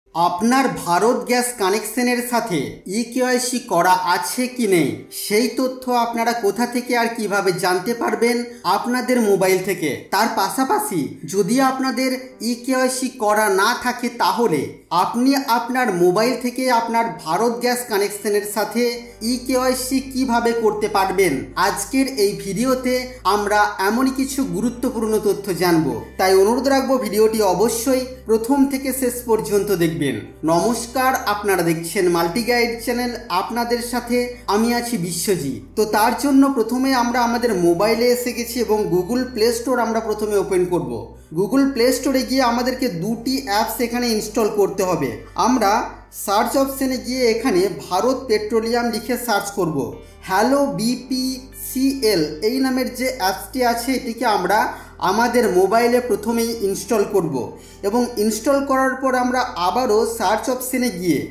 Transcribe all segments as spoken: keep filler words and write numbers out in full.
আপনার ভারত গ্যাস কানেকশনের সাথে ই কেওয়াইসি করা আছে কি নেই সেই তথ্য আপনারা কোথা থেকে আর কিভাবে জানতে পারবেন আপনাদের মোবাইল থেকে। তার পাশাপাশি যদি আপনাদের ই কেওয়াইসি করা না থাকে তাহলে আপনি আপনার মোবাইল থেকে আপনার ভারত গ্যাস কানেকশনের সাথে ই কেওয়াইসি কিভাবে করতে পারবেন, আজকের এই ভিডিওতে আমরা এমনই কিছু গুরুত্বপূর্ণ তথ্য জানব। তাই অনুরোধ রাখবো ভিডিওটি অবশ্যই প্রথম থেকে শেষ পর্যন্ত দেখবেন। নমস্কার, আপনারা দেখছেন মাল্টি গাইড চ্যানেল, আপনাদের সাথে আমি আছি বিশ্বজিৎ। তো তার জন্য প্রথমে আমরা আমাদের মোবাইলে এসে গেছি এবং গুগল প্লে স্টোর আমরা প্রথমে ওপেন করব। গুগল প্লে স্টোরে গিয়ে আমাদেরকে দুটি অ্যাপস এখানে ইনস্টল করতে হবে। আমরা সার্চ অপশানে গিয়ে এখানে ভারত পেট্রোলিয়াম লিখে সার্চ করব। হ্যালো বিপিসিএল এই নামের যে অ্যাপসটি আছে এটিকে আমরা আমাদের মোবাইলে প্রথমেই ইনস্টল করব এবং ইনস্টল করার পর আমরা আবারও সার্চ অপশানে গিয়ে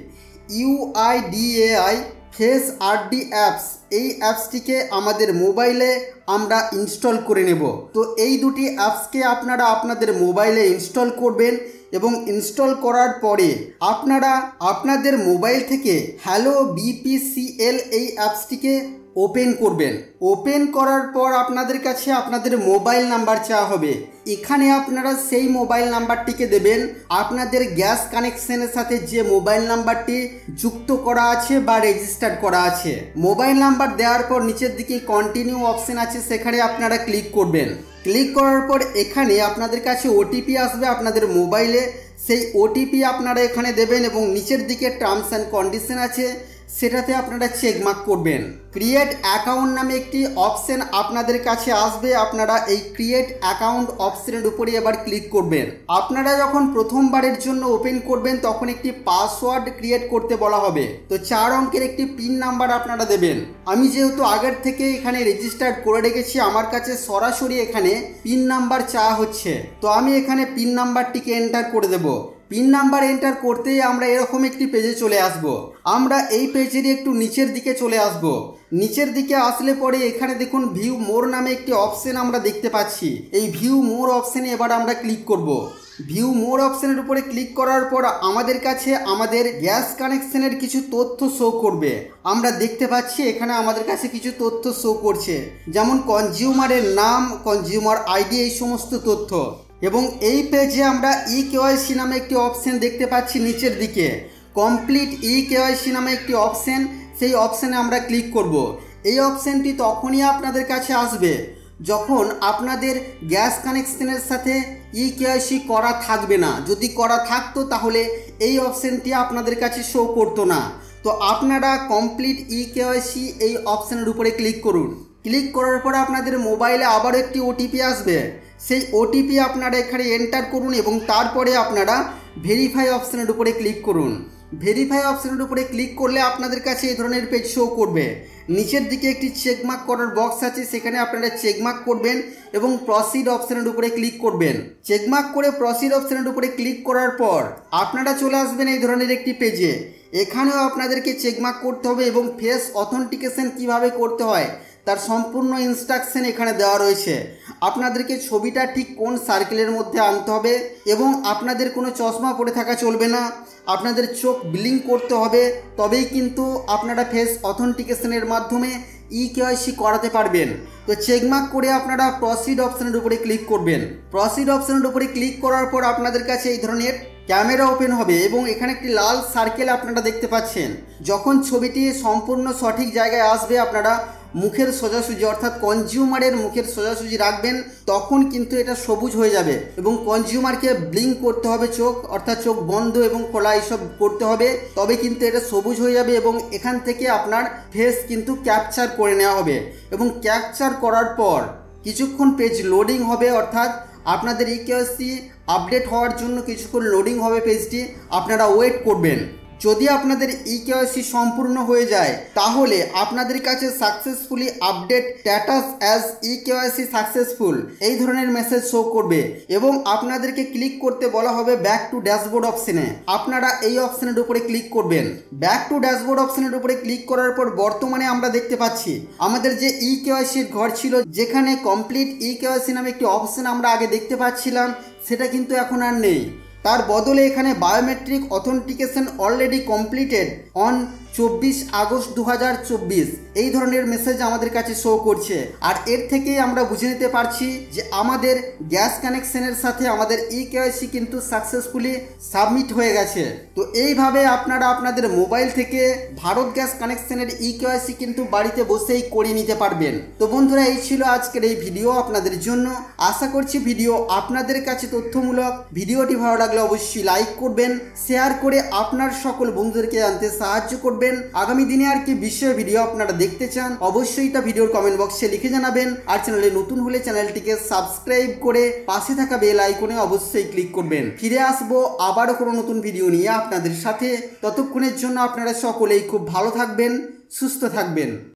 ইউআইডিএআই ফেস আরডি অ্যাপস এই অ্যাপসটিকে আমাদের মোবাইলে আমরা ইনস্টল করে নেব। তো এই দুটি অ্যাপসকে আপনারা আপনাদের মোবাইলে ইনস্টল করবেন এবং ইনস্টল করার পরে আপনারা আপনাদের মোবাইল থেকে হ্যালো বিপিসিএল এই অ্যাপসটিকে ওপেন করবেন। ওপেন করার পর আপনাদের কাছে আপনাদের মোবাইল নাম্বার চাওয়া হবে। এখানে আপনারা সেই মোবাইল নাম্বারটিকে দেবেন আপনাদের গ্যাস কানেকশনের সাথে যে মোবাইল নাম্বারটি যুক্ত করা আছে বা রেজিস্টার্ড করা আছে। মোবাইল নাম্বার দেওয়ার পর নিচের দিকে কন্টিনিউ অপশন আছে, সেখানে আপনারা ক্লিক করবেন। ক্লিক করার পর এখানে আপনাদের কাছে ওটিপি আসবে আপনাদের মোবাইলে, সেই ওটিপি আপনারা এখানে দেবেন এবং নিচের দিকে টার্মস অ্যান্ড কন্ডিশন আছে সেটাতে আপনারা চেকমার্ক করবেন। ক্রিয়েট অ্যাকাউন্ট নামে একটি অপশন আপনাদের কাছে আসবে, আপনারা এই ক্রিয়েট অ্যাকাউন্ট অপশনের উপরে এবার ক্লিক করবেন। আপনারা যখন প্রথমবারের জন্য ওপেন করবেন তখন একটি পাসওয়ার্ড ক্রিয়েট করতে বলা হবে। তো চার অঙ্কের একটি পিন নাম্বার আপনারা দেবেন। আমি যেহেতু আগের থেকে এখানে রেজিস্টার্ড করে রেখেছি আমার কাছে সরাসরি এখানে পিন নাম্বার চাওয়া হচ্ছে, তো আমি এখানে পিন নাম্বারটিকে এন্টার করে দেব। পিন নাম্বার এন্টার করতেই আমরা এরকম একটি পেজে চলে আসব। আমরা এই পেজেরই একটু নিচের দিকে চলে আসব। নিচের দিকে আসলে পরে এখানে দেখুন ভিউ মোর নামে একটি অপশন আমরা দেখতে পাচ্ছি। এই ভিউ মোর অপশনে এবার আমরা ক্লিক করব। ভিউ মোর অপশনের উপরে ক্লিক করার পর আমাদের কাছে আমাদের গ্যাস কানেকশনের কিছু তথ্য শো করবে। আমরা দেখতে পাচ্ছি এখানে আমাদের কাছে কিছু তথ্য শো করছে, যেমন কনজিউমারের নাম, কনজিউমার আইডি, এই সমস্ত তথ্য। এবং এই পেজে আমরা ই কেওয়াইসি নামে একটি অপশন দেখতে পাচ্ছি নিচের দিকে, কমপ্লিট ই কেওয়াইসি নামে একটি অপশন, সেই অপশানে আমরা ক্লিক করব। এই অপশানটি তখনই আপনাদের কাছে আসবে যখন আপনাদের গ্যাস কানেকশনের সাথে ই কেওয়াইসি করা থাকবে না। যদি করা থাকতো তাহলে এই অপশানটি আপনাদের কাছে শো করতো না। তো আপনারা কমপ্লিট ই কেওয়াইসি এই অপশানের উপরে ক্লিক করুন। ক্লিক করার পর আপনাদের মোবাইলে আবার একটি ওটিপি আসবে, সেই ওটিপি আপনারা এখানে এন্টার করুন এবং তারপরে আপনারা ভেরিফাই অপশানের উপরে ক্লিক করুন। ভেরিফাই অপশানের উপরে ক্লিক করলে আপনাদের কাছে এই ধরনের পেজ শো করবে। নিচের দিকে একটি চেকমার্ক করার বক্স আছে, সেখানে আপনারা চেকমার্ক করবেন এবং প্রসিড অপশানের উপরে ক্লিক করবেন। চেকমার্ক করে প্রসিড অপশানের উপরে ক্লিক করার পর আপনারা চলে আসবেন এই ধরনের একটি পেজে। এখানেও আপনাদেরকে চেকমার্ক করতে হবে এবং ফেস অথেন্টিকেশন কিভাবে করতে হয় তার সম্পূর্ণ ইনস্ট্রাকশন এখানে দেওয়া রয়েছে। আপনাদেরকে ছবিটা ঠিক কোন সার্কেলের মধ্যে আনতে হবে এবং আপনাদের কোনো চশমা পরে থাকা চলবে না, আপনাদের চোখ ব্লিঙ্ক করতে হবে, তবেই কিন্তু আপনারা ফেস অথেন্টিকেশনের মাধ্যমে ই কেওয়াইসি করাতে পারবেন। তো চেকমার্ক করে আপনারা প্রসিড অপশানের উপরে ক্লিক করবেন। প্রসিড অপশানের উপরে ক্লিক করার পর আপনাদের কাছে এই ধরনের ক্যামেরা ওপেন হবে এবং এখানে একটি লাল সার্কেল আপনারা দেখতে পাচ্ছেন। যখন ছবিটি সম্পূর্ণ সঠিক জায়গায় আসবে আপনারা মুখের সোজাসুজি অর্থাৎ কনজিউমারের মুখের সোজাসুজি রাখবেন, তখন কিন্তু এটা সবুজ হয়ে যাবে এবং কনজিউমারকে ব্লিঙ্ক করতে হবে চোখ, অর্থাৎ চোখ বন্ধ এবং খোলা এইসব করতে হবে, তবে কিন্তু এটা সবুজ হয়ে যাবে এবং এখান থেকে আপনার ফেস কিন্তু ক্যাপচার করে নেওয়া হবে। এবং ক্যাপচার করার পর কিছুক্ষণ পেজ লোডিং হবে, অর্থাৎ আপনাদের ই কেওয়াইসি আপডেট হওয়ার জন্য কিছুক্ষণ লোডিং হবে পেজটি, আপনারা ওয়েট করবেন। যদি আপনাদের ই কেওয়াইসি সম্পূর্ণ হয়ে যায় তাহলে আপনাদের কাছে successfully update status as e KYC successful এই ধরনের মেসেজ শো করবে এবং আপনাদেরকে ক্লিক করতে বলা হবে ব্যাক টু ড্যাশবোর্ড অপশনে। আপনারা এই অপশনের উপরে ক্লিক করবেন। ব্যাক টু ড্যাশবোর্ড অপশনের উপরে ক্লিক করার পর বর্তমানে আমরা দেখতে পাচ্ছি আমাদের যে ই কেওয়াইসির ঘর ছিল, যেখানে কমপ্লিট ই কেওয়াইসি নামে একটি অপশন আমরা আগে দেখতে পাচ্ছিলাম, সেটা কিন্তু এখন আর নেই। তার বদলে এখানে biometric authentication already completed on চব্বিশ আগস্ট দু হাজার চব্বিশ এই ধরনের মেসেজ আমাদের কাছে শো করছে। আর এর থেকেই আমরা বুঝে নিতে পারছি যে আমাদের গ্যাস কানেকশনের সাথে আমাদের ই কেওয়াইসি কিন্তু সাকসেসফুলি সাবমিট হয়ে গেছে। তো এইভাবে আপনারা আপনাদের মোবাইল থেকে ভারত গ্যাস কানেকশনের ই কেওয়াইসি কিন্তু বাড়িতে বসেই করে নিতে পারবেন। তো বন্ধুরা, এই ছিল আজকের এই ভিডিও আপনাদের জন্য। আশা করছি ভিডিও আপনাদের কাছে তথ্যমূলক। ভিডিওটি ভালো লাগলে অবশ্যই লাইক করবেন, শেয়ার করে আপনার সকল বন্ধুদেরকে জানতে সাহায্য করবেন। আগামী দিনে আর কি বিষয় ভিডিও আপনারা দেখতে চান অবশ্যই তা ভিডিওর কমেন্ট বক্সে লিখে জানাবেন। আর চ্যানেলে নতুন হলে চ্যানেলটিকে সাবস্ক্রাইব করে পাশে থাকা বেল আইকনে অবশ্যই ক্লিক করবেন। ফিরে আসবো আবারও কোনো নতুন ভিডিও নিয়ে আপনাদের সাথে। ততক্ষণের জন্য আপনারা সকলেই খুব ভালো থাকবেন, সুস্থ থাকবেন।